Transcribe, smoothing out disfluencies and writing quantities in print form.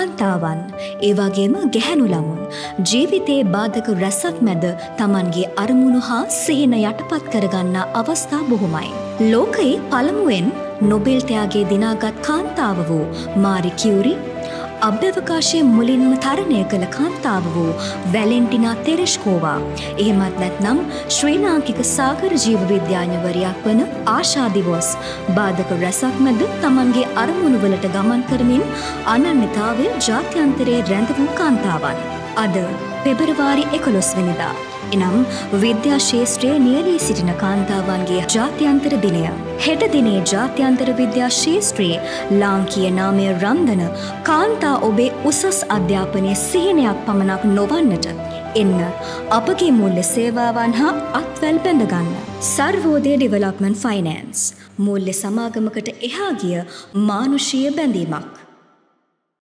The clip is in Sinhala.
කාන්තාවන් ඒ වගේම ගැහැණු ළමුන් ජීවිතයේ බාධක රැසක් මැද Tamanගේ අරමුණු හා සිහින යටපත් කරගන්නා අවස්ථා බොහොමයි. ලෝකයේ පළමුවෙන් නොබෙල් ත්‍යාගයේ දිනාගත් කාන්තාව වූ මාරි කියුරි, අභ්‍යවකාශයේ මුලින්ම තරණය කළ කාන්තාව වූ වැලෙන්ටිනා තෙරෙෂ්කෝවා, එහෙමත් නැත්නම් ශ්‍රී ලාංකික සාගර ජීව විද්‍යාඥවරියක් වන ආශා දිවෝස් බාධක රැසක් මැද Tamanගේ අරමුණු වලට ගමන් කරමින් අනන්‍යතාවය ජාත්‍යන්තරයේ රැඳ වූ කාන්තාවන්. අද පෙබරවාරි 11 වෙනිදා එනම් විද්‍යා ශාස්ත්‍රයේ නියැලී සිටින කාන්තාවන්ගේ ජාත්‍යන්තර දිනය. හෙට දිනේ ජාත්‍යන්තර විද්‍යා ශාස්ත්‍රයේ ලාංකීය නාමය රන්දන කාන්තා ඔබේ උසස් අධ්‍යාපනයේ සිහිනයක් පමණක් නොවන්නට එන්න අපගේ මූල්‍ය සේවාවන් හා අත්වැල් බැඳගන්න. සර්වෝදය ඩෙවලොප්මන්ට් ෆයිනෑන්ස් මූල්‍ය සමාගමකට එහා ගිය මානුෂීය බැඳීමක්.